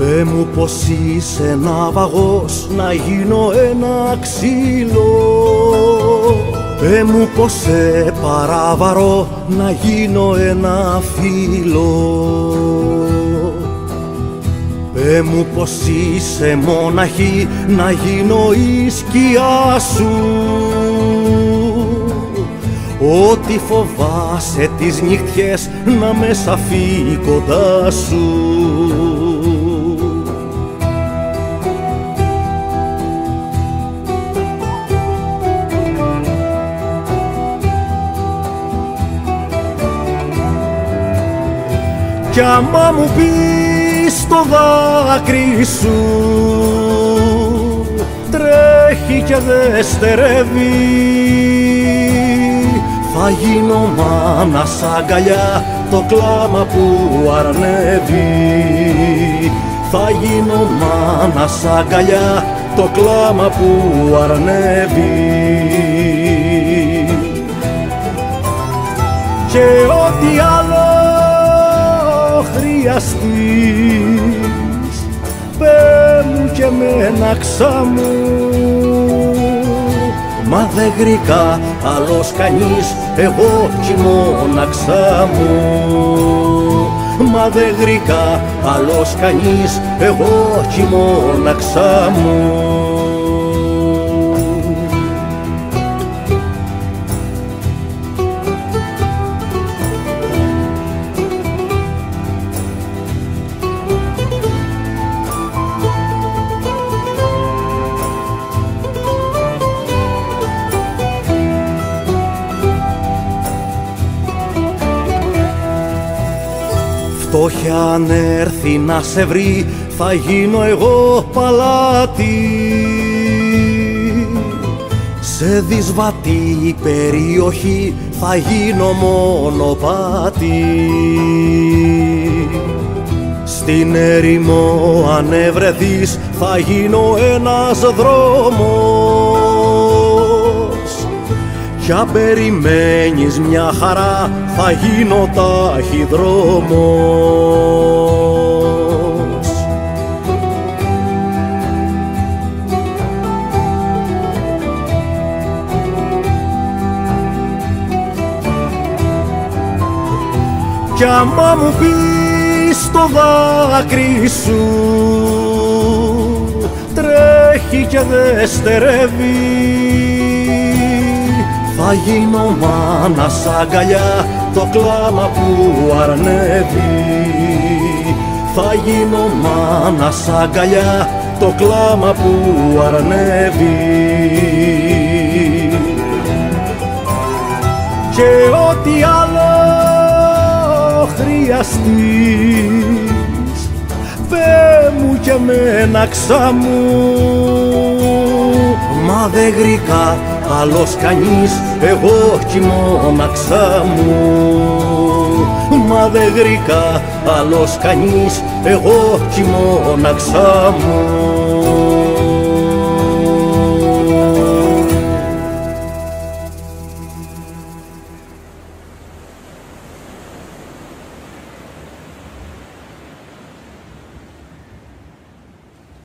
Πε μου πως είσαι ναυαγός, να γίνω ένα ξύλο. Πε μου πως σε παραβαρώ, να γίνω ένα φύλλο. Πε μου πως είσαι μοναχή, να γίνω η σκιά σου. Ό,τι φοβάσαι τις νύχτιες, να με σαφεί κοντά σου. Κι άμα μου πεις το δάκρυ σου τρέχει και δε στερεύει, θα γίνω μάνα σ' αγκαλιά το κλάμα που αρνεύει. Θα γίνω μάνα σ' αγκαλιά το κλάμα που αρνεύει. Και ό,τι άλλο χρειαστείς, πέ μου και μένα ξαμού. Μα δε γρήκα άλλος κανείς, εγώ κι μόναξα μου. Μα δε γρήκα άλλος κανείς, εγώ κι μόναξα μου. Φτώχεια αν έρθει να σε βρει, θα γίνω εγώ παλάτι. Σε δυσβατή περιοχή θα γίνω μονοπάτι. Στην έρημο αν ευρεθείς, θα γίνω ένας δρόμος. Κι αν περιμένεις μια χαρά, θα γίνω ταχυδρόμος. Κι άμα μου πεις το δάκρυ σου τρέχει και δε στερεύει, θα γίνω μάνα σ' αγκαλιά το κλάμα που αρνεύει. Θα γίνω μάνα σ' αγκαλιά το κλάμα που αρνεύει. Και ό,τι άλλο χρειαστείς, πέ μου και μένα ξαμού. Μα δε γρήκα άλλος κανείς, εγώ κι μόναξα μου. Μα δε γρήκα άλλος κανείς, εγώ κι μόναξα μου.